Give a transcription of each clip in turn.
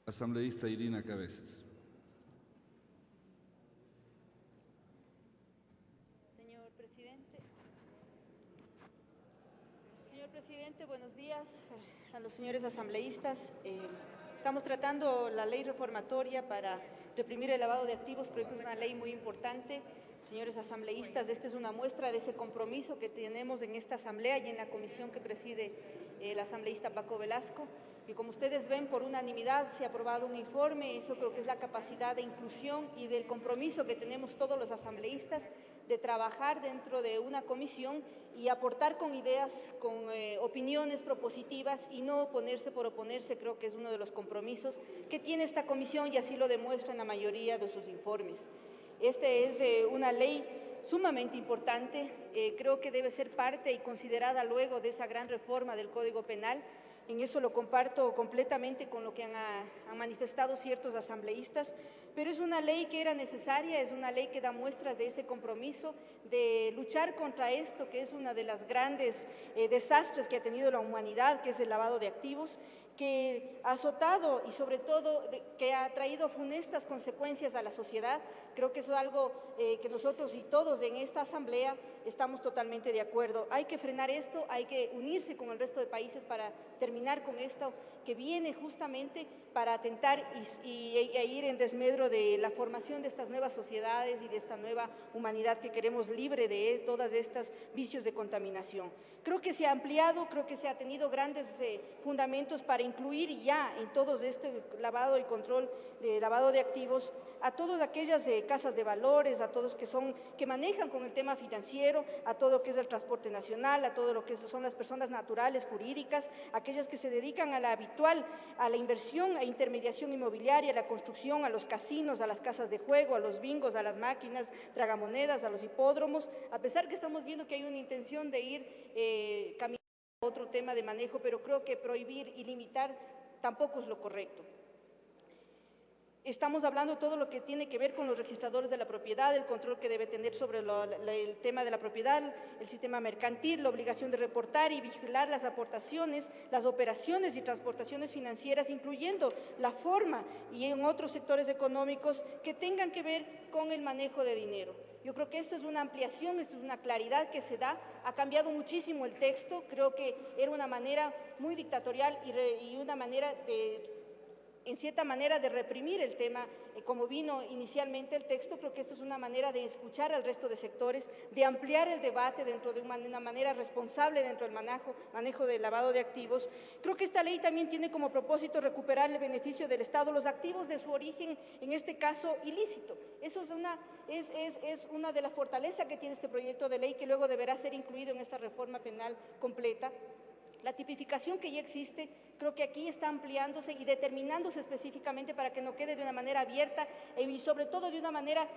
Asambleísta Irina Cabezas. Señor presidente, buenos días a los señores asambleístas. Estamos tratando la ley reformatoria para reprimir el lavado de activos, creo que es una ley muy importante. Señores asambleístas, esta es una muestra de ese compromiso que tenemos en esta asamblea y en la comisión que preside el asambleísta Paco Velasco, que como ustedes ven por unanimidad se ha aprobado un informe. Eso creo que es la capacidad de inclusión y del compromiso que tenemos todos los asambleístas de trabajar dentro de una comisión y aportar con ideas, con opiniones propositivas y no oponerse por oponerse. Creo que es uno de los compromisos que tiene esta comisión y así lo demuestra en la mayoría de sus informes. Esta es una ley sumamente importante, creo que debe ser parte y considerada luego de esa gran reforma del Código Penal. En eso lo comparto completamente con lo que han manifestado ciertos asambleístas, pero es una ley que era necesaria, es una ley que da muestras de ese compromiso de luchar contra esto, que es una de las grandes desastres que ha tenido la humanidad, que es el lavado de activos, que ha azotado y sobre todo que ha traído funestas consecuencias a la sociedad. Creo que eso es algo que nosotros y todos en esta asamblea estamos totalmente de acuerdo. Hay que frenar esto, hay que unirse con el resto de países para terminar con esto que viene justamente para atentar e ir en desmedro de la formación de estas nuevas sociedades y de esta nueva humanidad que queremos libre de todas estas vicios de contaminación. Creo que se ha ampliado, creo que se ha tenido grandes fundamentos para incluir ya en todo este lavado y control de lavado de activos a todas aquellas casas de valores, a todos que manejan con el tema financiero, a todo lo que es el transporte nacional, a todo lo que son las personas naturales, jurídicas, aquellas que se dedican a la habitual, a la inversión, a intermediación inmobiliaria, a la construcción, a los casinos, a las casas de juego, a los bingos, a las máquinas tragamonedas, a los hipódromos, a pesar que estamos viendo que hay una intención de ir caminando a otro tema de manejo, pero creo que prohibir y limitar tampoco es lo correcto. Estamos hablando de todo lo que tiene que ver con los registradores de la propiedad, el control que debe tener sobre el tema de la propiedad, el sistema mercantil, la obligación de reportar y vigilar las aportaciones, las operaciones y transportaciones financieras, incluyendo la forma y en otros sectores económicos que tengan que ver con el manejo de dinero. Yo creo que esto es una ampliación, esto es una claridad que se da, ha cambiado muchísimo el texto, creo que era una manera muy dictatorial y una manera en cierta manera de reprimir el tema, como vino inicialmente el texto. Creo que esto es una manera de escuchar al resto de sectores, de ampliar el debate dentro de una manera responsable dentro del manejo del lavado de activos. Creo que esta ley también tiene como propósito recuperar el beneficio del Estado, los activos de su origen, en este caso ilícito. Eso es una de las fortalezas que tiene este proyecto de ley, que luego deberá ser incluido en esta reforma penal completa. La tipificación que ya existe, creo que aquí está ampliándose y determinándose específicamente para que no quede de una manera abierta y sobre todo de una manera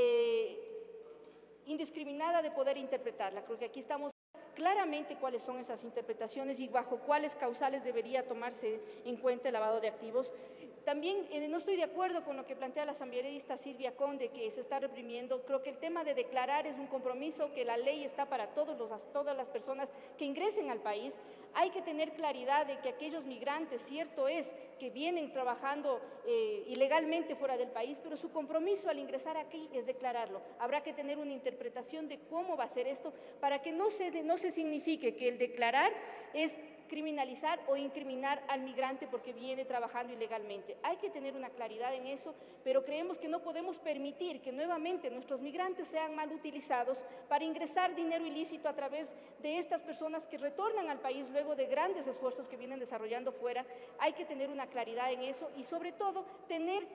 indiscriminada de poder interpretarla. Creo que aquí estamos claramente cuáles son esas interpretaciones y bajo cuáles causales debería tomarse en cuenta el lavado de activos. También no estoy de acuerdo con lo que plantea la asambleísta Silvia Conde, que se está reprimiendo. Creo que el tema de declarar es un compromiso, que la ley está para todas las personas que ingresen al país. Hay que tener claridad de que aquellos migrantes, cierto es, que vienen trabajando ilegalmente fuera del país, pero su compromiso al ingresar aquí es declararlo. Habrá que tener una interpretación de cómo va a ser esto para que no se signifique que el declarar es criminalizar o incriminar al migrante porque viene trabajando ilegalmente. Hay que tener una claridad en eso, pero creemos que no podemos permitir que nuevamente nuestros migrantes sean mal utilizados para ingresar dinero ilícito a través de estas personas que retornan al país luego de grandes esfuerzos que vienen desarrollando fuera. Hay que tener una claridad en eso y sobre todo tener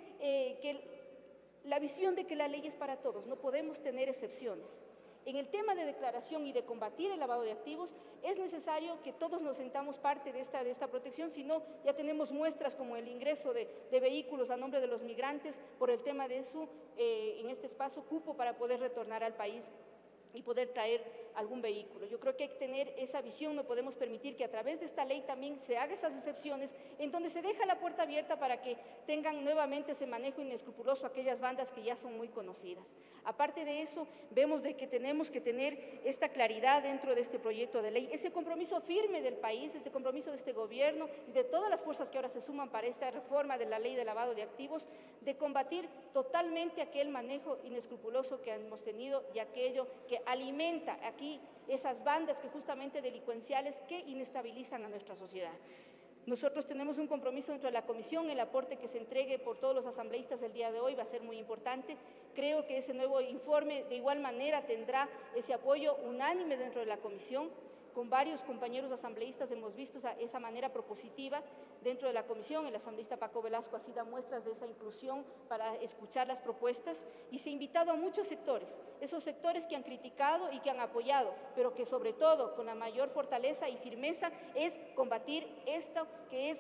la visión de que la ley es para todos, no podemos tener excepciones. En el tema de declaración y de combatir el lavado de activos, es necesario que todos nos sentamos parte de esta protección, si no, ya tenemos muestras como el ingreso de vehículos a nombre de los migrantes por el tema de su, en este espacio, cupo para poder retornar al país y poder traer algún vehículo. Yo creo que hay que tener esa visión, no podemos permitir que a través de esta ley también se haga esas excepciones en donde se deja la puerta abierta para que tengan nuevamente ese manejo inescrupuloso aquellas bandas que ya son muy conocidas. Aparte de eso, vemos de que tenemos que tener esta claridad dentro de este proyecto de ley, ese compromiso firme del país, este compromiso de este gobierno y de todas las fuerzas que ahora se suman para esta reforma de la ley de lavado de activos, de combatir totalmente aquel manejo inescrupuloso que hemos tenido y aquello que alimenta aquí esas bandas que justamente delincuenciales que inestabilizan a nuestra sociedad. Nosotros tenemos un compromiso dentro de la comisión, el aporte que se entregue por todos los asambleístas el día de hoy va a ser muy importante. Creo que ese nuevo informe de igual manera tendrá ese apoyo unánime dentro de la comisión. Con varios compañeros asambleístas hemos visto esa manera propositiva dentro de la comisión. El asambleísta Paco Velasco ha sido muestras de esa inclusión para escuchar las propuestas y se ha invitado a muchos sectores, esos sectores que han criticado y que han apoyado, pero que sobre todo con la mayor fortaleza y firmeza es combatir esto que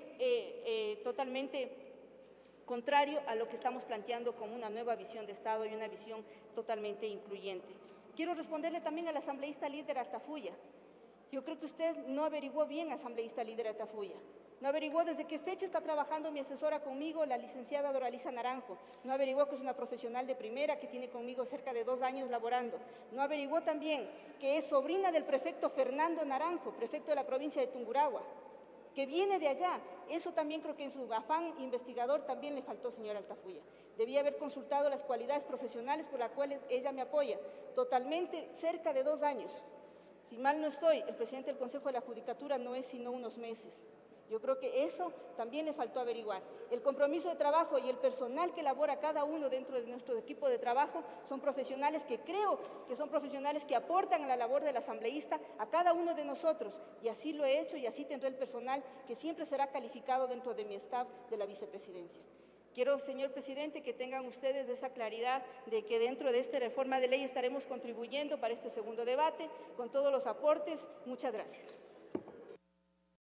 es totalmente contrario a lo que estamos planteando como una nueva visión de Estado y una visión totalmente incluyente. Quiero responderle también al asambleísta líder Altafulla. Yo creo que usted no averiguó bien, asambleísta líder Altafulla. No averiguó desde qué fecha está trabajando mi asesora conmigo, la licenciada Doralisa Naranjo. No averiguó que es una profesional de primera que tiene conmigo cerca de 2 años laborando. No averiguó también que es sobrina del prefecto Fernando Naranjo, prefecto de la provincia de Tungurahua, que viene de allá. Eso también creo que en su afán investigador también le faltó, señora Altafulla. Debía haber consultado las cualidades profesionales por las cuales ella me apoya. Totalmente cerca de 2 años. Si mal no estoy, el presidente del Consejo de la Judicatura no es sino unos meses. Yo creo que eso también le faltó averiguar. El compromiso de trabajo y el personal que elabora cada uno dentro de nuestro equipo de trabajo son profesionales que creo que son profesionales que aportan a la labor del asambleísta a cada uno de nosotros. Y así lo he hecho y así tendré el personal que siempre será calificado dentro de mi staff de la vicepresidencia. Quiero, señor presidente, que tengan ustedes esa claridad de que dentro de esta reforma de ley estaremos contribuyendo para este segundo debate con todos los aportes. Muchas gracias.